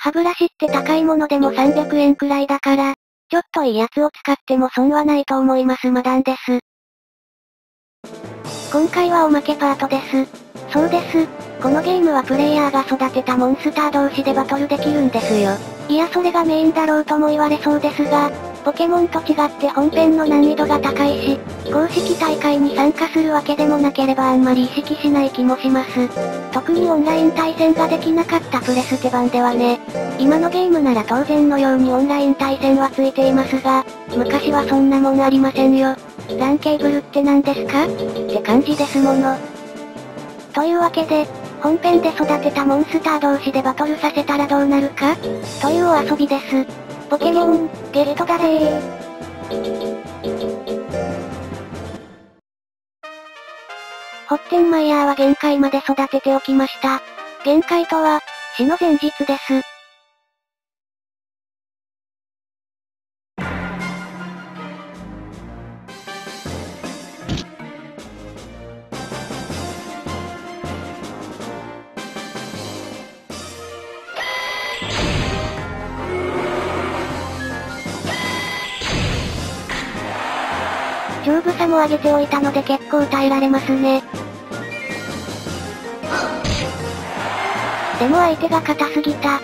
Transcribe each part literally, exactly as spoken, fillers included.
歯ブラシって高いものでもさんびゃくえんくらいだから、ちょっといいやつを使っても損はないと思いますマダンです。今回はおまけパートです。そうです。このゲームはプレイヤーが育てたモンスター同士でバトルできるんですよ。いやそれがメインだろうとも言われそうですが、ポケモンと違って本編の難易度が高いし、公式大会に参加するわけでもなければあんまり意識しない気もします。特にオンライン対戦ができなかったプレステ版ではね。今のゲームなら当然のようにオンライン対戦はついていますが、昔はそんなもんありませんよ。ランケーブルって何ですかって感じですもの。というわけで、本編で育てたモンスター同士でバトルさせたらどうなるかというお遊びです。ポケモン、ゲットだれー。ホッテンマイヤーは限界まで育てておきました。限界とは、死の前日です。丈夫さも上げておいたので結構耐えられますね。でも相手が硬すぎた。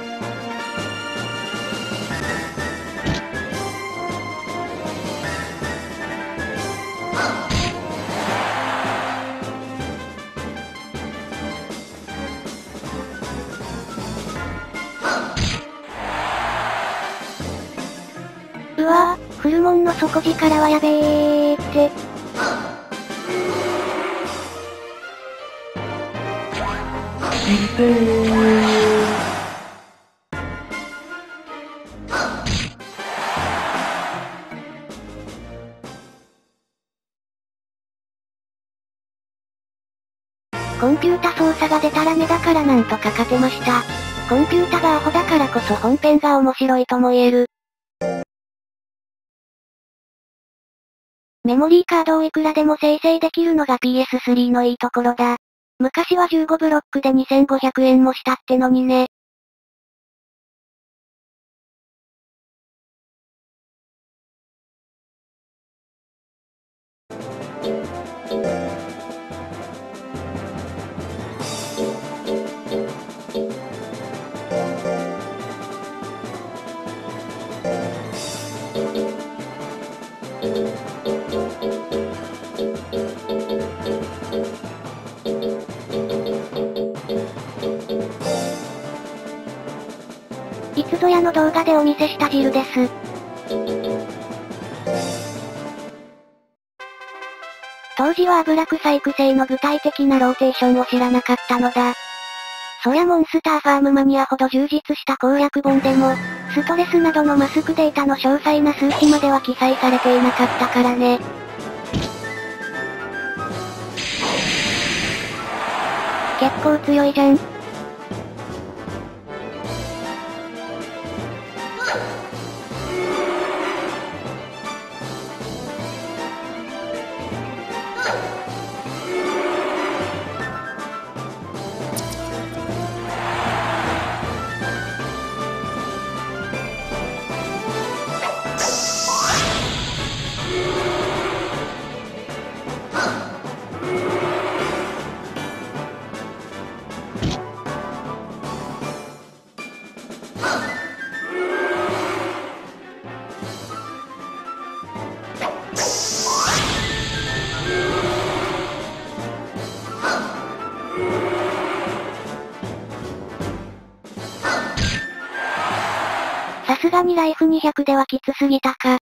うわぁ、フルモンの底力はやべえーって。 いてー。 コンピュータ操作がデタラメだからなんとか勝てました。コンピュータがアホだからこそ本編が面白いとも言える。メモリーカードをいくらでも生成できるのが ピーエススリー のいいところだ。昔はじゅうごブロックでにせんごひゃくえんもしたってのにね。いつぞやの動画でお見せした汁です。当時は油臭い癖の具体的なローテーションを知らなかったのだ。そりゃモンスターファームマニアほど充実した攻略本でも、ストレスなどのマスクデータの詳細な数値までは記載されていなかったからね。結構強いじゃん。さすがにライフにひゃくではきつすぎたか。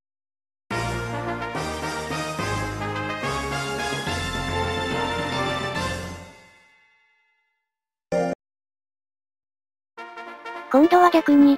今度は逆に。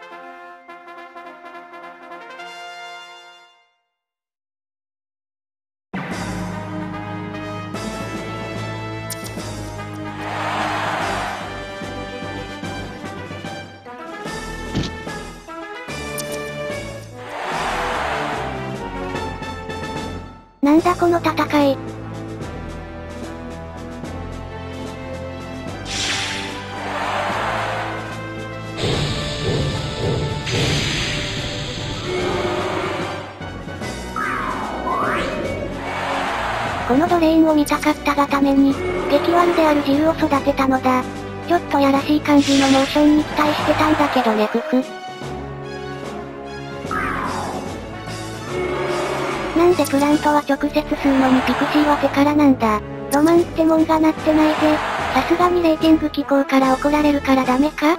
なんだこの戦い。 このドレーンを見たかったがために、激悪であるジルを育てたのだ。ちょっとやらしい感じのモーションに期待してたんだけどねふふ。なんでプラントは直接吸うのにピクシーは手からなんだ。ロマンってもんがなってないぜ。さすがにレーティング機構から怒られるからダメか？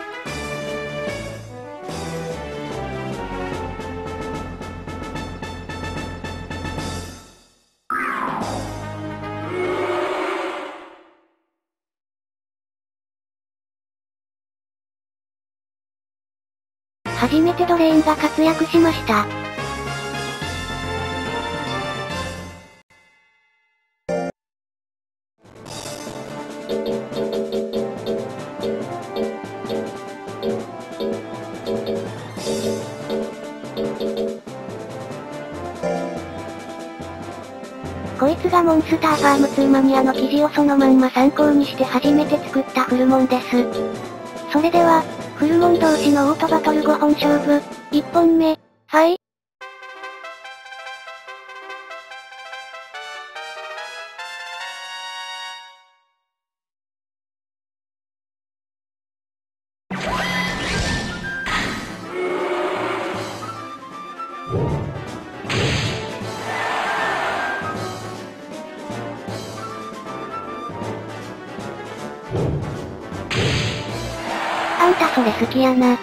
初めてドレーンが活躍しました。こいつがモンスターファームツーマニアの記事をそのまんま参考にして初めて作ったフルモンです。それでは、フルモン同士のオートバトルごほん勝負、いっぽんめ、ファイ。あんたそれ好きやな。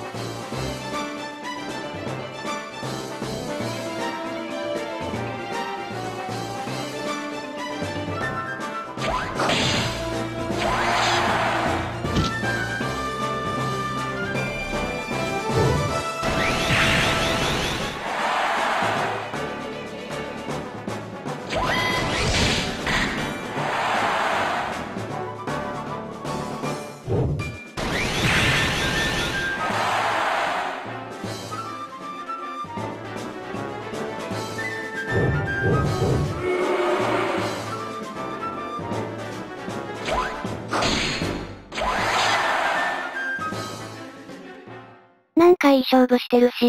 なんかいい勝負してるし。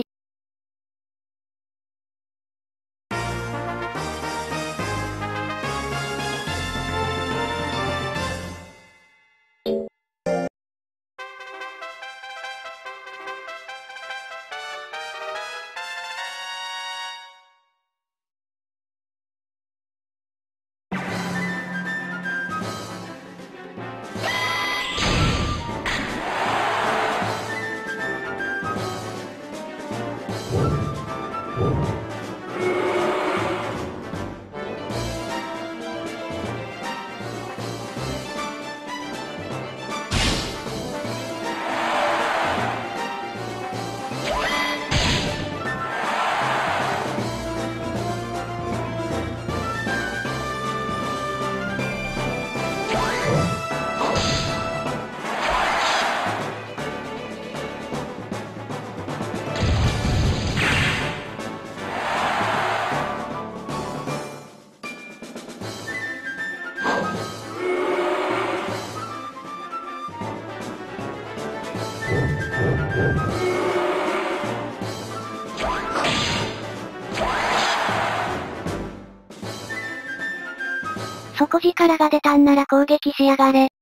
底力が出たんなら攻撃しやがれ。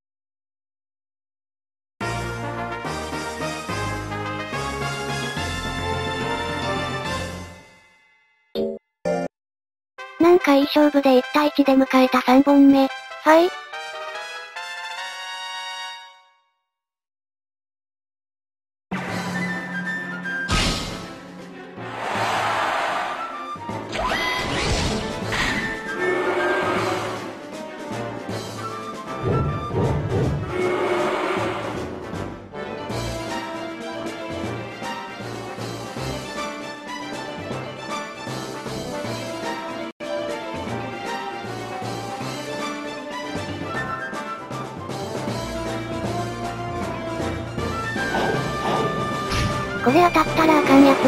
なんかいい勝負でいちたいいちで迎えたさんぼんめ。ファイ。これ当たったらあかんやつです。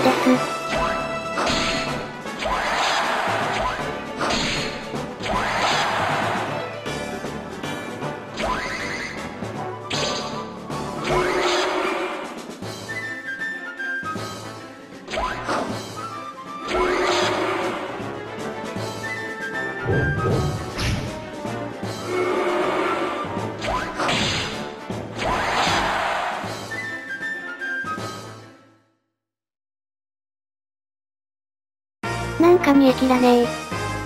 なんか煮え切らねえ。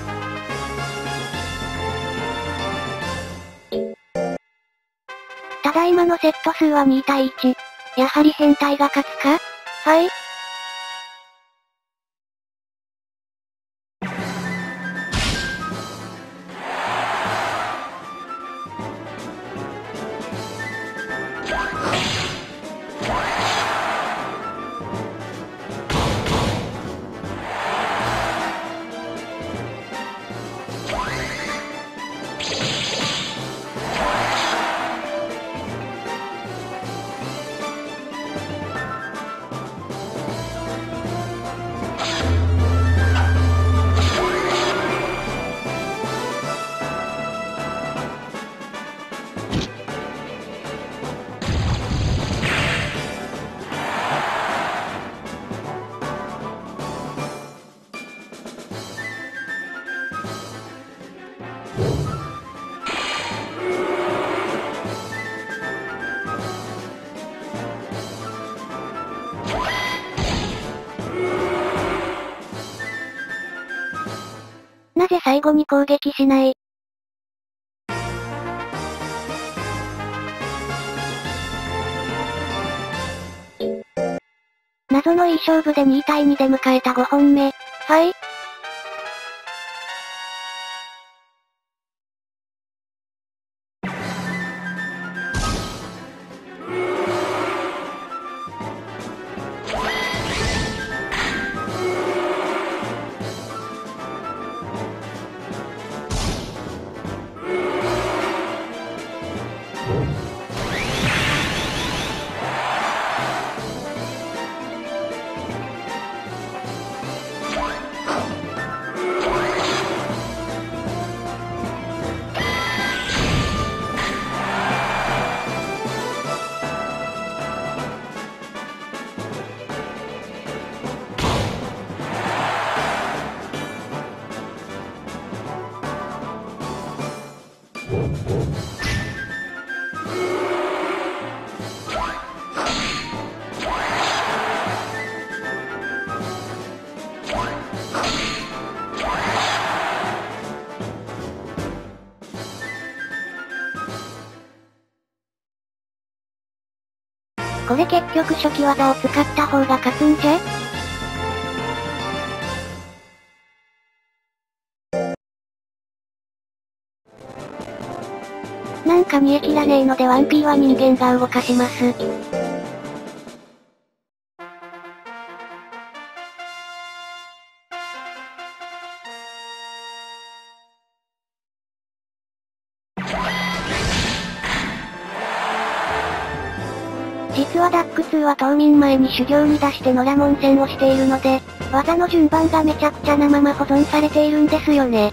ただいまのセット数はにたいいち。やはり変態が勝つか？はい。なぜ最後に攻撃しない？謎のいい勝負でにたいにで迎えたごほんめ。はい。これ結局初期技を使った方が勝つんじゃ？なんか煮え切らねえので ワンピー は人間が動かします。実はダックツーは冬眠前に修行に出して野良門戦をしているので、技の順番がめちゃくちゃなまま保存されているんですよね。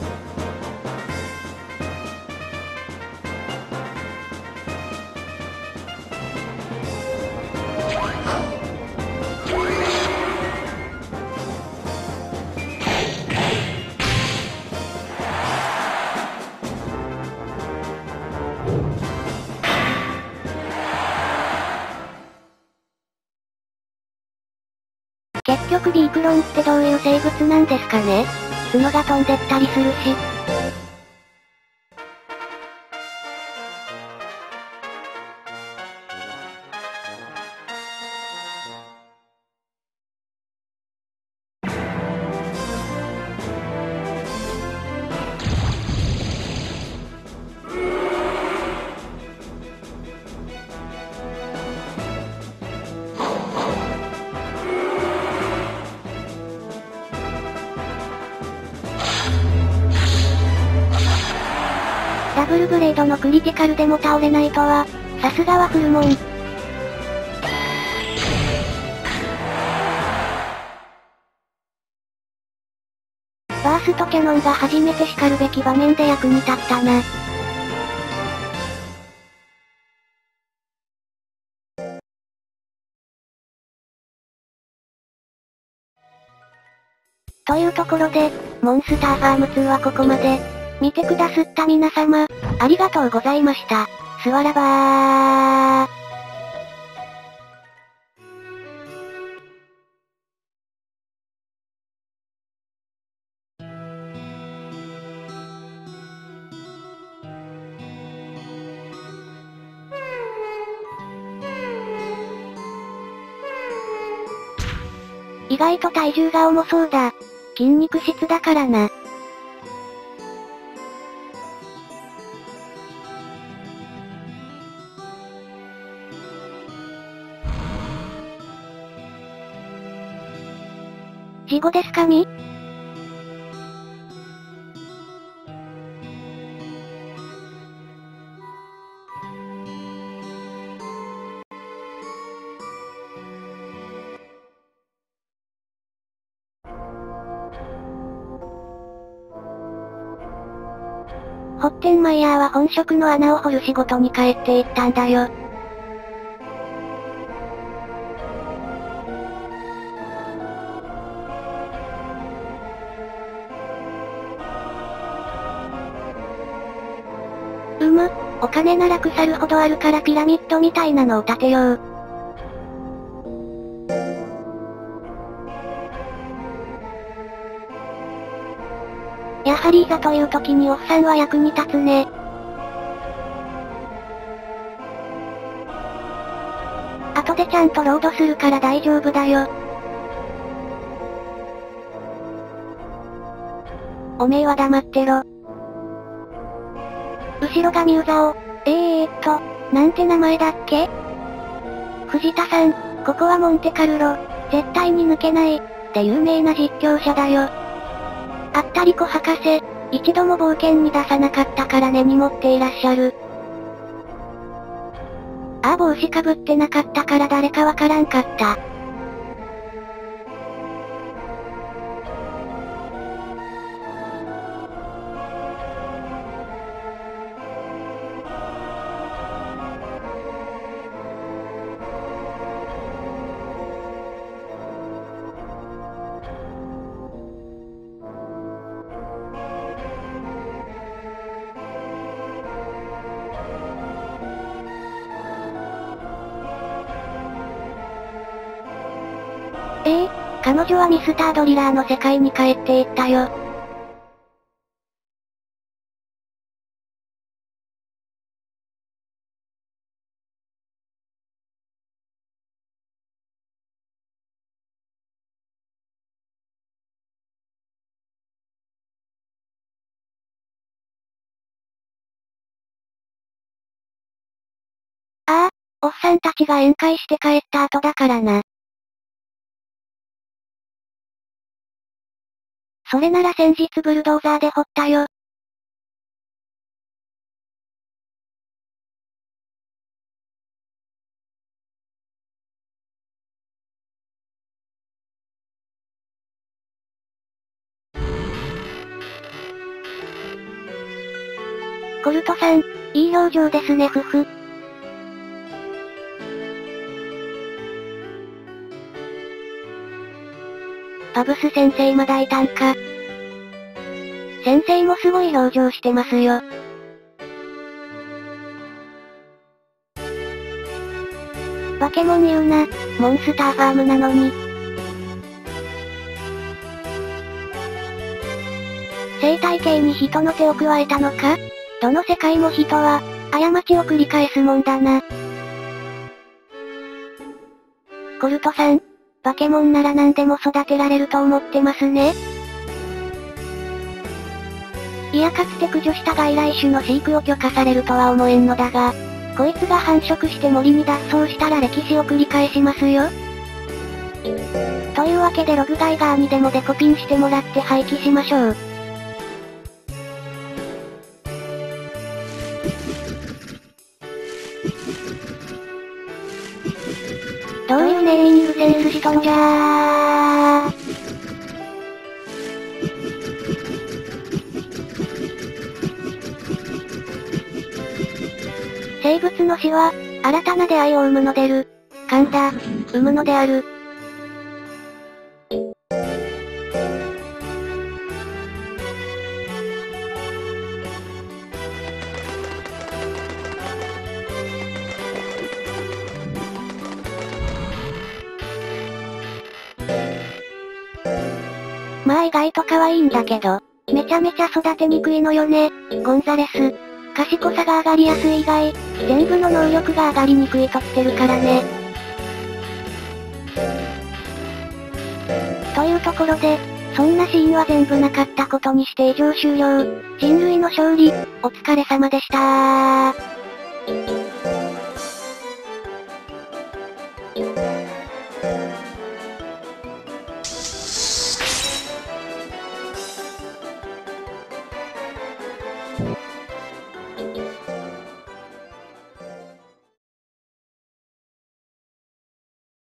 結局ビークロンってどういう生物なんですかね？角が飛んでったりするし。ダブルブレードのクリティカルでも倒れないとは、さすがはフルモン。バーストキャノンが初めて叱るべき場面で役に立ったな。というところで、モンスターファームツーはここまで。見てくださった皆様、ありがとうございました。スワラバー。 意外と体重が重そうだ。筋肉質だからな。事後ですかみ？ホッテンマイヤーは本職の穴を掘る仕事に帰っていったんだよ。うむ、お金なら腐るほどあるからピラミッドみたいなのを建てよう。やはりいざという時におっさんは役に立つね。後でちゃんとロードするから大丈夫だよ。おめえは黙ってろ。後ろ髪うざお。えーっと、なんて名前だっけ？藤田さん、ここはモンテカルロ、絶対に抜けない、で有名な実況者だよ。あったりこ博士、一度も冒険に出さなかったから根に持っていらっしゃる。ああ帽子かぶってなかったから誰かわからんかった。ええ、彼女はミスタードリラーの世界に帰っていったよ。ああ、おっさんたちが宴会して帰った後だからな。それなら先日ブルドーザーで掘ったよ。コルトさん、いい表情ですねふふ。パブス先生まだいたんか。先生もすごい表情してますよ。バケモン言うな、モンスターファームなのに。生態系に人の手を加えたのか？どの世界も人は、過ちを繰り返すもんだな。コルトさん、バケモンなら何でも育てられると思ってますね。いやかつて駆除した外来種の飼育を許可されるとは思えんのだが、こいつが繁殖して森に脱走したら歴史を繰り返しますよ。というわけでログガイガーにでもデコピンしてもらって廃棄しましょう。どういうネーミングセンスしとんじゃー。生物の死は、新たな出会いを生むのでる。噛んだ、生むのである。まあ意外と可愛いんだけど、めちゃめちゃ育てにくいのよね、ゴンザレス。賢さが上がりやすい以外、全部の能力が上がりにくいときてるからね。 というところで、そんなシーンは全部なかったことにして以上終了。人類の勝利、お疲れ様でしたー。